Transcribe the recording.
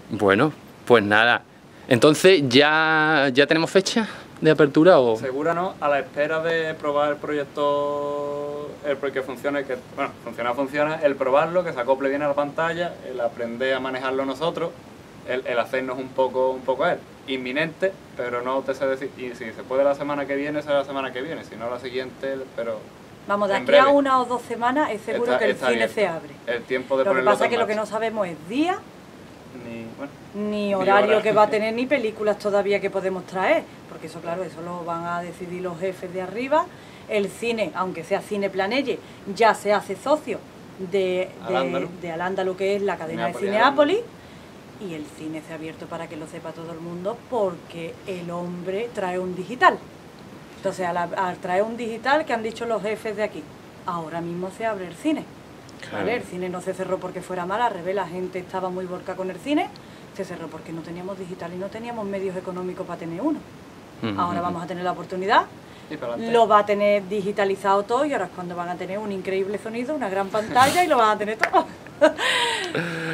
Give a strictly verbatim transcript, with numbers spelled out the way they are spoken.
Bueno, pues nada. Entonces, ¿ya, ya tenemos fecha de apertura o...? Segura no, a la espera de probar el proyecto, el que funcione, que bueno, funciona, funciona, el probarlo, que se acople bien a la pantalla, el aprender a manejarlo nosotros, el, el hacernos un poco, un poco a él. Inminente, pero no te sé decir, y si se puede la semana que viene, será la semana que viene, si no la siguiente, pero... Vamos, de aquí a una o dos semanas es seguro está, que el está cine abierto. se abre. El tiempo de Lo que ponerlo pasa es que en lo que no marcha. sabemos es día, Ni, bueno, ni ni horario hora. que va a tener, ni películas todavía que podemos traer, porque eso, claro, eso lo van a decidir los jefes de arriba. El cine, aunque sea Cine Planelle, ya se hace socio de, de, Al-Ándalus. de Al-Ándalus, que es la cadena de Cinépolis Cinépolis, y el cine se ha abierto para que lo sepa todo el mundo, porque el hombre trae un digital. Entonces, al, al traer un digital, que han dicho los jefes de aquí, ahora mismo se abre el cine. Claro. ¿Vale? El cine no se cerró porque fuera mal, al revés, la gente estaba muy volcada con el cine, se cerró porque no teníamos digital y no teníamos medios económicos para tener uno. Ujú, Ahora ujú. vamos a tener la oportunidad, y para adelante. lo va a tener digitalizado todo y ahora es cuando van a tener un increíble sonido, una gran pantalla y lo van a tener todo.